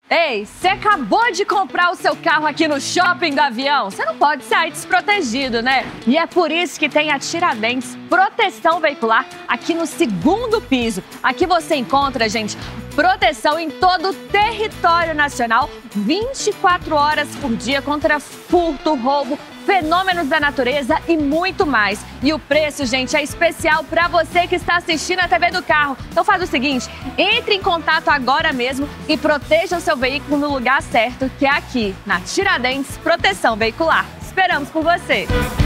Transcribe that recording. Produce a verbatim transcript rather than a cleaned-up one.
Ei, você acabou de comprar o seu carro aqui no Shopping do Avião? Você não pode sair desprotegido, né? E é por isso que tem a Tiradentes Proteção Veicular aqui no segundo piso. Aqui você encontra, gente, proteção em todo o território nacional, vinte e quatro horas por dia contra furto, roubo, fenômenos da natureza e muito mais. E o preço, gente, é especial para você que está assistindo a T V do carro. Então faz o seguinte, entre em contato agora mesmo e proteja o seu veículo no lugar certo, que é aqui, na Tiradentes Proteção Veicular. Esperamos por você!